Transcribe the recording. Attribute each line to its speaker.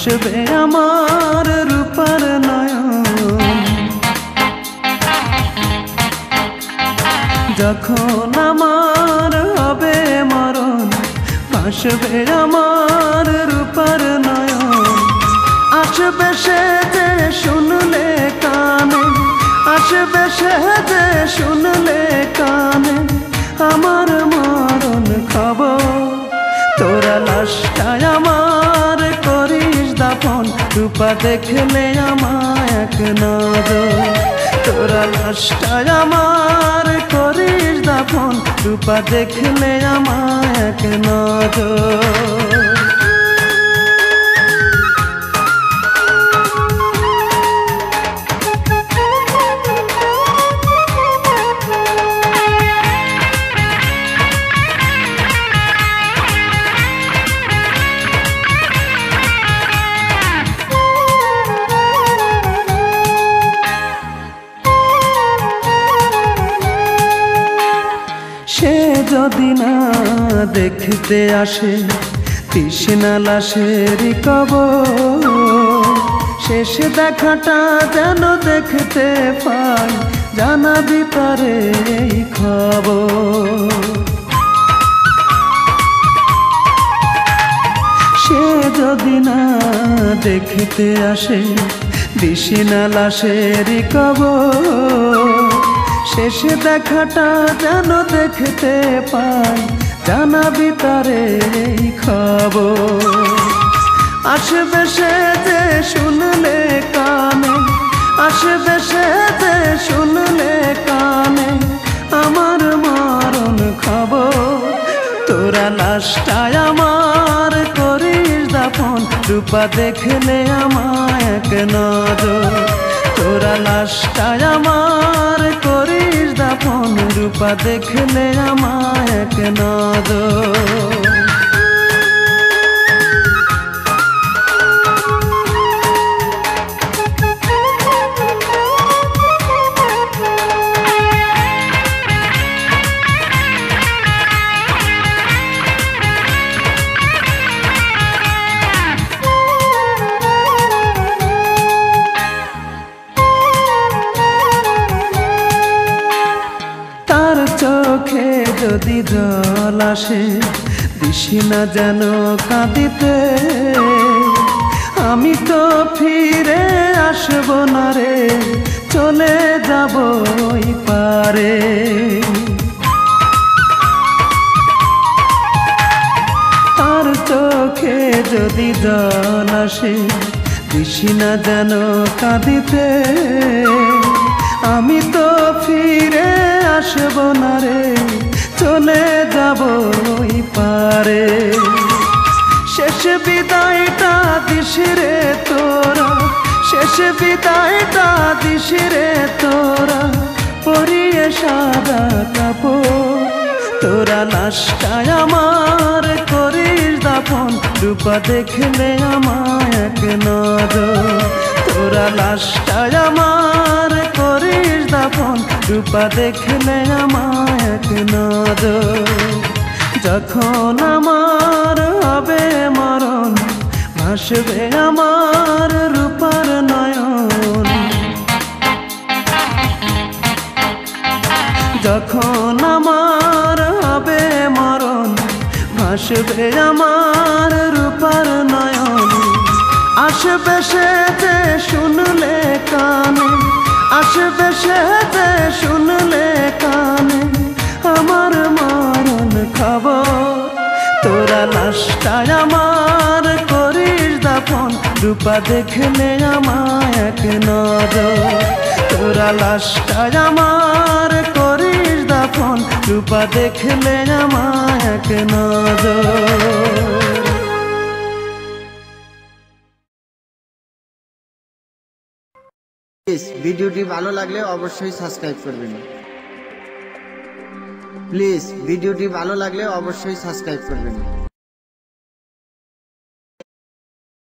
Speaker 1: ভাসবে আমার রূপার নয়ন। যখন আমার হবে মরণ ভাসবে আমার রূপার নয়ন। আসবে সে যে শুনলে কানে, আসবে সে যে শুনলে কানে আমার মরণ খবর। তোরা লাশটায় আমার করিস দাফন, রূপা দেখলে আমায় এক নজর। তোরা লাশটায় আমার করিস দাফন, রূপা দেখলে আমায় এক নজর। সে যদি না দেখতে আসে তৃষ্ণা লাশের কবর, শেষ দেখাটা যেন দেখতে পাই জানাবি তারে এই খবর। সে যদি না দেখতে আসে তৃষ্ণা লাশের কবর, শেষ দেখাটা যেন দেখতে পাই জানাবি তারে এই খবর। আসবে সে যে শুনলে কানে, আসবে সে যে শুনলে কানে আমার মরণ খবর। তোরা লাশটায় আমার করিস দাফন, রূপা দেখলে আমায় এক নজর। তোরা লাশটায় আমার করিস দাফন, রূপা দেখলে আমায় এক নজর। চোখে যদি জল আসে দিশি না যেন কাঁদিতে, আমি তো ফিরে আসব না রে, চলে যাব ওই পারে। তার চোখে যদি জল আসে দিশি না যেন কাঁদিতে, আমি তো ফিরে আসব না রে, চলে যাব ওই পারে। শেষ বিদায়টা দিস রে তোরা, শেষ বিদায়টা দিস রে তোরা, পরিয়ে সাদা কাপড়। তোরা লাশটায় আমার করিস দাফন, রূপা দেখলে আমায় এক নজর। তোরা লাশটায় আমার করিস দাফন, রূপা দেখলে আমায় এক নজর। যখন আমার হবে মরণ ভাসবে আমার রূপার নয়ন। যখন আমার হবে মরণ ভাসবে আমার রূপার নয়ন। আসবে সে যে শুনলে কানে, আসবে সে যে শুনলে কানে আমার মরণ খবর। তোরা লাশটায় আমার করিস দাফন, রূপা দেখলে আমায় এক নজর। তোরা লাশটায় আমার করিস দাফন, রূপা দেখলে আমায় এক নজর।
Speaker 2: প্লিজ ভিডিওটি ভালো লাগলে অবশ্যই সাবস্ক্রাইব করবেন। প্লিজ ভিডিওটি ভালো লাগলে অবশ্যই সাবস্ক্রাইব করবেন।